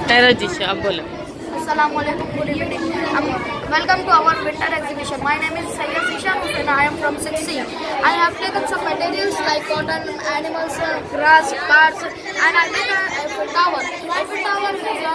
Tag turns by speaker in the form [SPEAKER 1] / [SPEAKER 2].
[SPEAKER 1] रजिशा आप बोला.
[SPEAKER 2] Assalamualaikum, good evening. Welcome to our winter exhibition. My name is Sayyid Zishan Hussain. I am from 6C. I have taken some materials like cotton, animals, grass, parts, and I made a Eiffel Tower. Eiffel Tower is